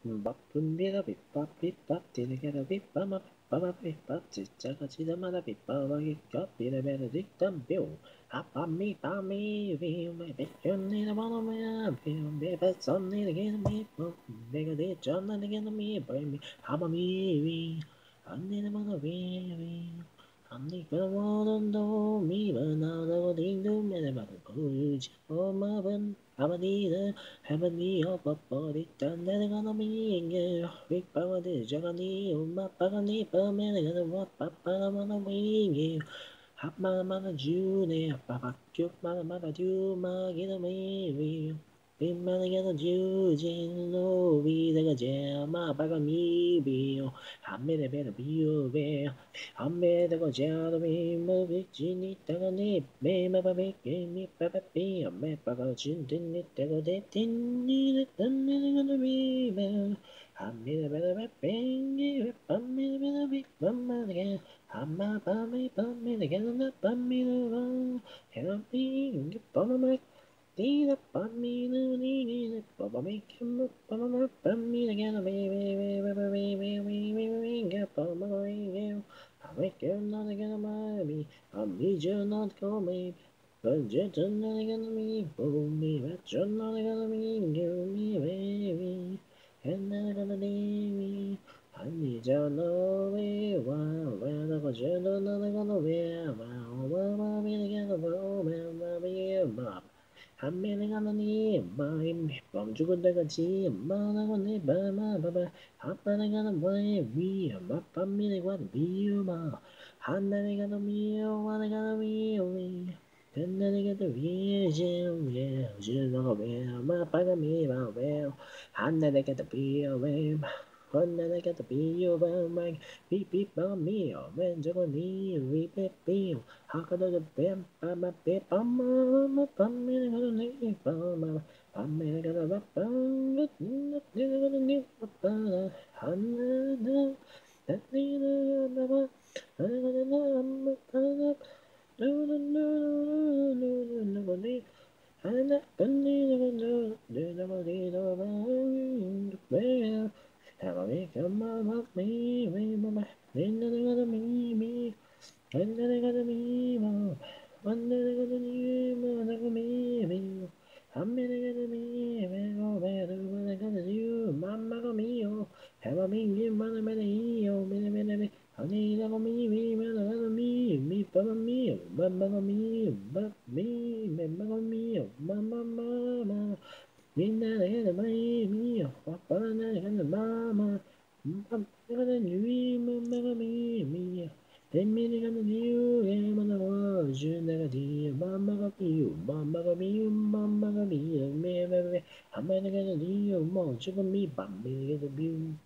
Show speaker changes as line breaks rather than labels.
bop bida bip bop did get a bip bum bip bop chichaga chidamada bip baba got bida better dick dum bill. Hop on me, feel my bacon in a bottle of my feel me, but something again me, bigger the John and again me, by me, hop on me, I need a mother baby. I'm the girl who don't me, but now the thing to me about the coach. Oh, my bun, I'm a leader, have a knee of a body, done that gonna be in you. Big power, this jagani, my pagani, per man, gonna walk, papa, I'm on a wing. Hop my mother, Junior, papa, cute my mother, you, my get a me. Be man, get a Jujin, no, be the jam, my bagami, be. I made a better be. Hame the go jado me mo big genie tago ni me ma ba me game me pa pa be me pa go chin tin ni tago de tin ni the dun ni gonna be me. Hame the better bang it pa me the better be pa ma again. Hama pa me the gonna pa me the go. Help me pa ma Dee da ba me no dee ba ba me come up ba ba ba me again me ba ma me I make you not again me I need you not call me but you turn not again me oh me but you're not again me you me baby and then gonna need me I need you no way wow when I got you not gonna be wow wow me again wow me 한매를 마임 멈추고 다가지 마나고네 바마바바 아빠네가는 뭐에 위에 마빠미네가 미우마 한나네가도 미우와네가도 미우미 한나네가도 위에 지나가 왜 마빠가 미와 왜 한나네가도 미우왜 한나네가도 미우와 막 삐삐빠 미우 왼쪽은 미우 삐삐 Hakada bam bam bam bam bam bam me, Andaregadamimo, Andaregadamimo, Nagamimo, Hameregadamimo, Vedagadamio, Mamma mio, Havamini, Manamanio, Minamini, Honey, me, Papa mio, Mamma mio, but me, Mamma mio, Mamma, Minna, mio, Papa, Mamma, Mamma, mio. Emiliano Dio, Emmanuel, Junagadi, Mamma Pio, Mamma Mia, me, American Dio, Monch of me, Bambi, the Bill.